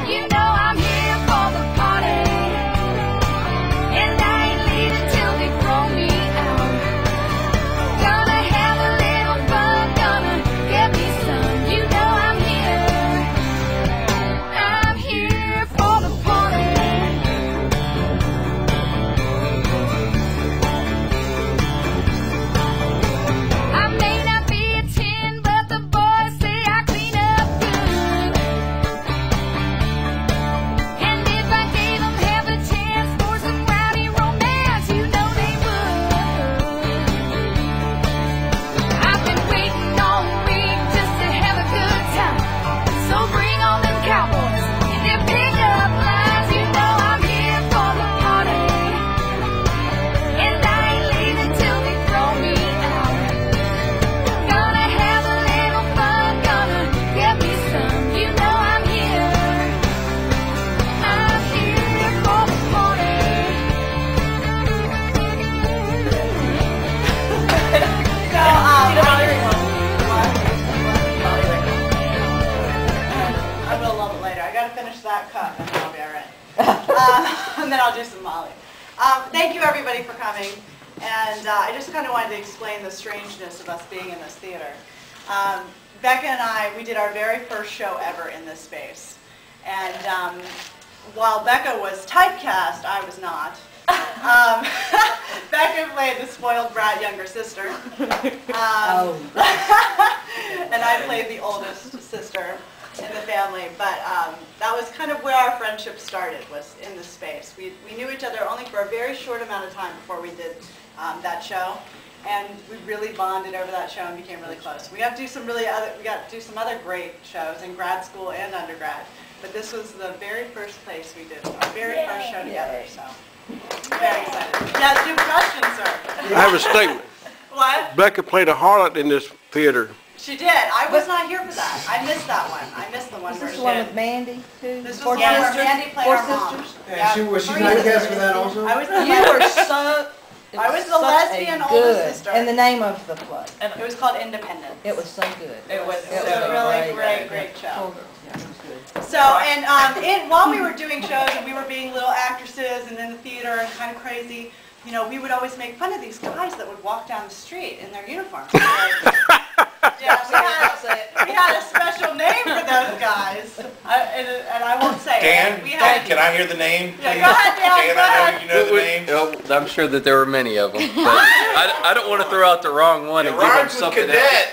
You know I'm here for the party, and I ain't leaving till they throw me out. Gonna have a little fun, gonna get me some. You know I'm here for the party. I may not be a 10, but the boys say I clean up good. And if I gave them half a chance for some rowdy romance, you know they would. I've been waiting all week just to have a good time. So bring on them cowboys and their pickup lines. You know I'm here for the party, and I ain't leaving till they throw me out. Gonna have a little fun, gonna get me some. You know I'm here for the party. I will love it later. I gotta finish that cut and then I'll be alright. And then I'll do some Molly. Thank you everybody for coming. And I just kind of wanted to explain the strangeness of us being in this theater. Becca and I, we did our very first show ever in this space. And while Becca was typecast, I was not. Becca played the spoiled brat younger sister. And I played the oldest sister in the family. But that was kind of where our friendship started, was in this space. We knew each other only for a very short amount of time before we did that show. And we really bonded over that show and became really close. We got to do some other great shows in grad school and undergrad. But this was the very first place we did our very first show together. So very excited. Yeah, do questions, sir. I have a statement. What? Becca played a harlot in this theater. She did. I was not here for that. I missed that one. I missed the one Is where this she the one did. with Mandy, too? This was the one where Mandy played our mom. Yeah. Was she typecast for that also? I was the You were so... I was the lesbian older sister. And the name of the play? It was called Independence. It was so good. It was a a really great show. Cool girl. Yeah, it was good. So, and while we were doing shows and we were being little actresses and in the theater and kind of crazy, you know, we would always make fun of these guys that would walk down the street in their uniforms. Yeah, we had a special name for those guys, and I won't say Dan, it. can I hear the name? Yeah, go ahead, Dan. Dan, I know you know the name. I'm sure that there were many of them, but I don't want to throw out the wrong one and give them Rhymes with something cadet.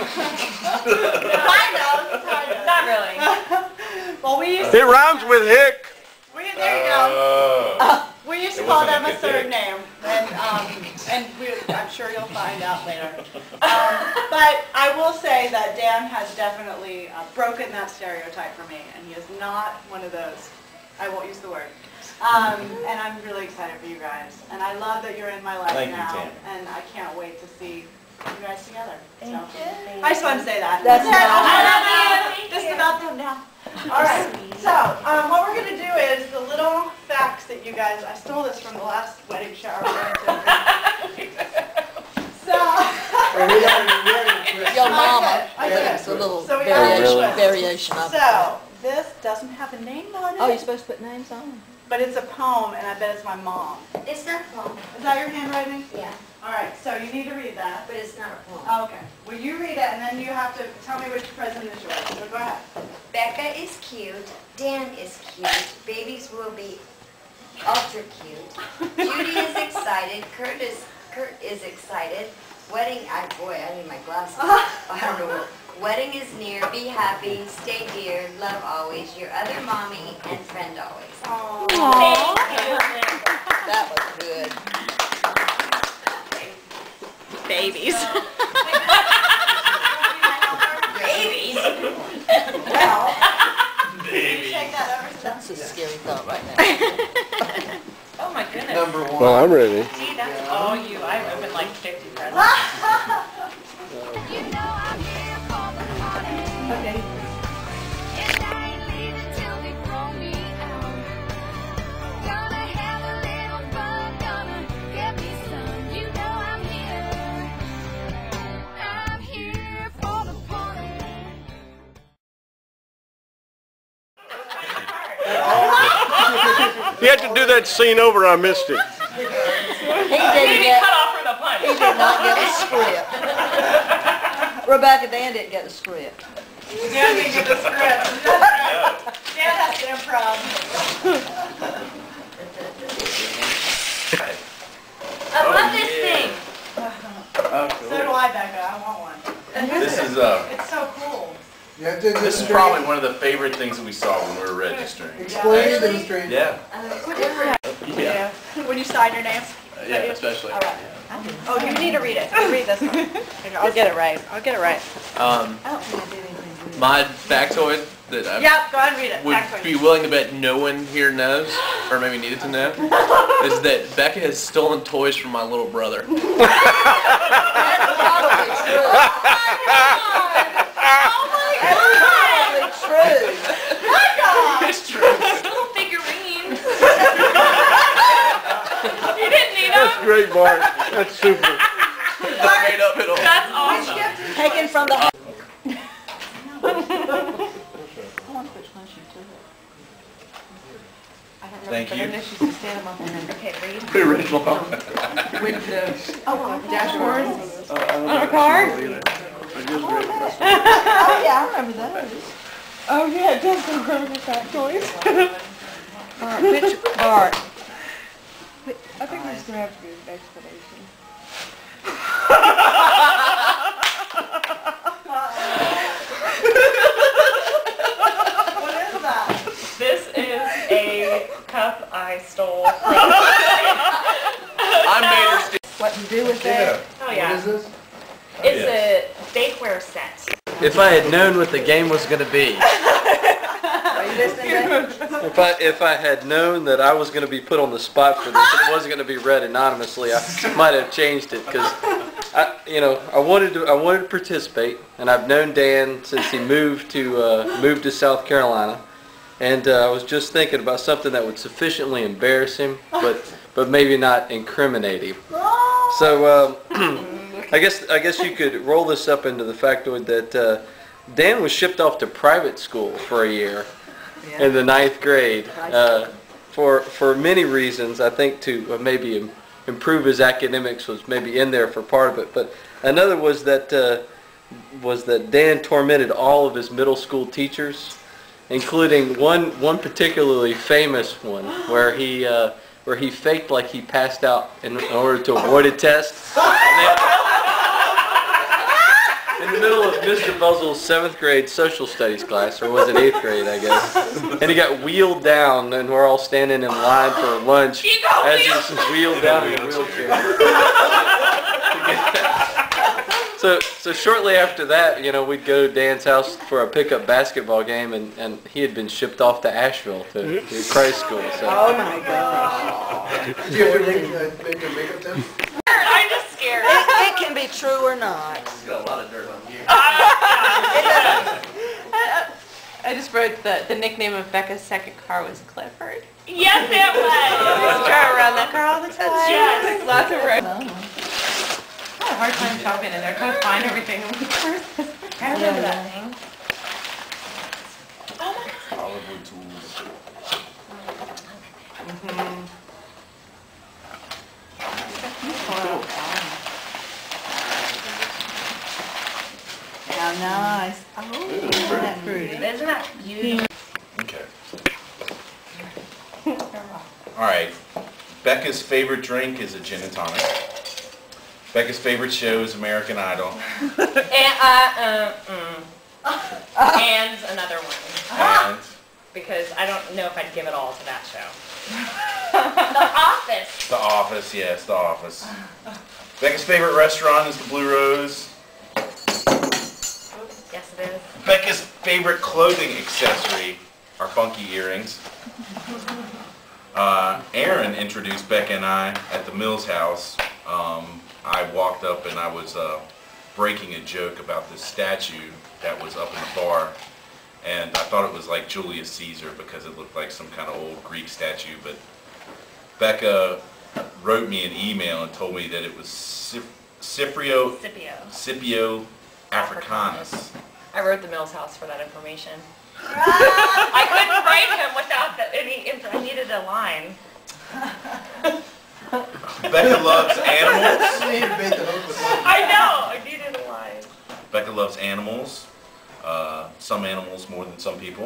Kind of. Not really. Well, we used It rhymes with hick. there you go. We used to It call wasn't them a a good third day. name, and I'm sure you'll find out later. But I will say that Dan has definitely broken that stereotype for me, and he is not one of those. I won't use the word. And I'm really excited for you guys, and I love that you're in my life Thank you, now, Tam. and I can't wait to see you guys together. So I just want to say that. That's it. I love nice. you. This is about them now. All right. So what we're going to do is the little facts that you guys. I stole this from the last wedding shower. So. Your mama. I did. It's a little So we got a variation of it. So this doesn't have a name on it. Oh, you're supposed to put names on them? But it's a poem, and I bet it's my mom. It's not a poem. Is that your handwriting? Yeah, All right. So you need to read that. but it's not a poem. Oh, okay. Well, you read it, and then you have to tell me which present is yours. So go ahead. Becca is cute. Dan is cute. Babies will be ultra cute. Judy is excited. Kurt is excited. Wedding, boy, I need my glasses. I don't know what. Wedding is near. Be happy. Stay dear. Love always. Your other mommy and friend always. Aww. That was good. Babies. Babies. Well, Baby. take that over to That's a scary thought right now. Oh my goodness. Number one. Well, I'm ready. See, that's all you. I opened like 50 presents. You know I'm here for the party, Okay. and I ain't leaving till they throw me out. Gonna have a little fun, gonna get me some. You know I'm here for the party. You had to do that scene over, I missed it. He didn't get, cut off for the punch. he did not get the script. Rebecca, Dan didn't get the script. Dan didn't get the script. Dan has to improv. I love this thing. So do I, Becca. I want one. This is It's so cool. You have to this is probably one of the favorite things that we saw when we were registering. explain, demonstrate. Yeah. Yeah. When you sign your name. Yeah, especially. All right. Oh, you need to read it. Read this one. Here, I'll get it right. I'll get it right. My factoid that I Yeah, go ahead and read it. would Factoid. be willing to bet no one here knows, or maybe needed to know, is that Becca has stolen toys from my little brother. That's probably true. Probably true. It's true. Little figurines. You didn't need That's them. great, Bart. That's super. Not made up at all. That's awesome. Taken from the. Thank you. Okay, read. The original. Dashboard. On a car? Oh yeah, I remember those. Oh yeah, it does go over the factoids. Which Bart? I think there's gonna have to be an explanation. What is that? This is a cup I stole from. I made her steal. What to do with Yeah. that? Oh What yeah. is this? It's a bakeware set. If I had known what the game was going to be, Are you listening, Dave? if I had known that I was going to be put on the spot for this and it wasn't going to be read anonymously, I might have changed it because I wanted to participate, and I've known Dan since he moved to South Carolina, and I was just thinking about something that would sufficiently embarrass him, but maybe not incriminate him. So I guess you could roll this up into the factoid that Dan was shipped off to private school for a year in the 9th grade for many reasons. I think to maybe improve his academics was maybe in there for part of it, but another was that Dan tormented all of his middle school teachers, including one particularly famous one where he faked like he passed out in order to avoid a test. In the middle of Mr. Buzzle's 7th grade social studies class, or was it 8th grade, I guess, and he got wheeled down, and we're all standing in line for lunch as he's wheeled down in a wheelchair. So shortly after that, we'd go to Dan's house for a pickup basketball game, and he had been shipped off to Asheville to Christ school. So. Oh my gosh. Did you ever make a makeup test? I'm just scared. It can be true or not. It's got a lot of dirt on you. I just wrote the nickname of Becca's second car was Clifford. Yes, it was. Drive around that car all the time. Yes. Lots of road. I had a hard time shopping in there, trying to find everything. I'm like, where's this? I remember that thing. Hollywood tools. How nice. Oh, isn't that pretty? Isn't that beautiful? Okay. All right. Becca's favorite drink is a gin and tonic. Becca's favorite show is American Idol. And another one. And Because I don't know if I'd give it all to that show. The Office. The Office, yes, The Office. Becca's favorite restaurant is the Blue Rose. Yes, it is. Becca's favorite clothing accessory are funky earrings. Aaron introduced Becca and I at the Mills house. I walked up and I was breaking a joke about this statue that was up in the bar. And I thought it was like Julius Caesar because it looked like some kind of old Greek statue. But Becca wrote me an email and told me that it was Scipio Africanus. I wrote the Mills house for that information. I couldn't write him without Becca loves animals. You need to bait the hook with that. I know, I needed a line. Becca loves animals. Some animals more than some people.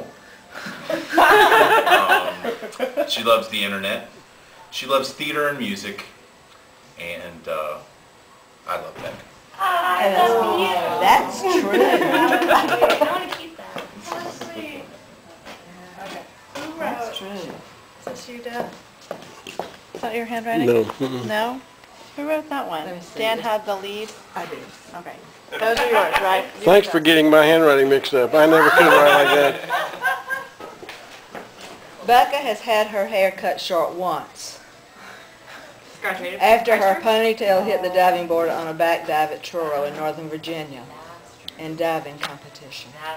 She loves the internet. She loves theater and music. And I love Becca. I love you. That's true. I want to keep that. So sweet. That's true. Is this you, Dad? Is that your handwriting? No. No? Who wrote that one? Let me see. Dan had the lead? I do. Okay. Those are yours, right? You Thanks can for go. getting my handwriting mixed up. I never could write like that. Becca has had her hair cut short once. Graduated. After her ponytail hit the diving board on a back dive at Truro in Northern Virginia in diving competition.